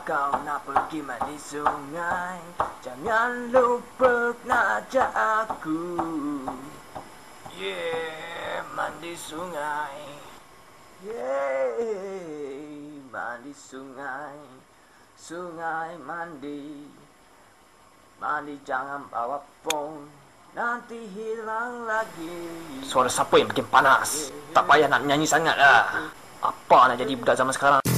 kau nak pergi mandi sungai, jangan lupa nak ajak aku. Yeah, mandi sungai. Yeah, mandi sungai. Sungai mandi. Mandi jangan bawa phone, nanti hilang lagi. Suara siapa yang makin panas? Tak payah nak nyanyi sangat lah. Apa nak jadi budak zaman sekarang?